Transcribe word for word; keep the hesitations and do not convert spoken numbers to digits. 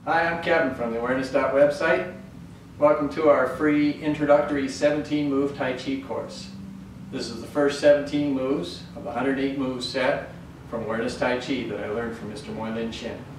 Hi, I'm Kevin from the Awareness dot website. Welcome to our free introductory seventeen move Tai Chi course. This is the first seventeen moves of the one hundred eight move set from Awareness Tai Chi that I learned from Mister Moy Lin Shin.